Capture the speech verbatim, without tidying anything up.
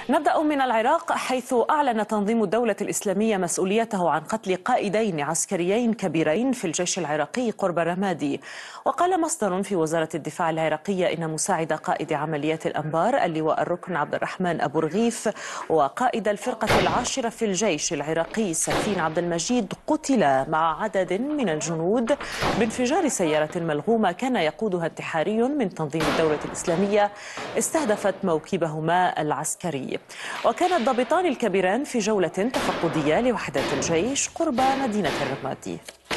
نبدأ من العراق، حيث أعلن تنظيم الدولة الإسلامية مسؤوليته عن قتل قائدين عسكريين كبيرين في الجيش العراقي قرب رمادي. وقال مصدر في وزارة الدفاع العراقية إن مساعد قائد عمليات الأنبار اللواء الركن عبد الرحمن أبو رغيف وقائد الفرقة العاشرة في الجيش العراقي سفين عبد المجيد قتلا مع عدد من الجنود بانفجار سيارة ملغومة كان يقودها انتحاري من تنظيم الدولة الإسلامية استهدفت موكبهما العسكري. وكان الضابطان الكبيران في جولة تفقدية لوحدات الجيش قرب مدينة الرمادي.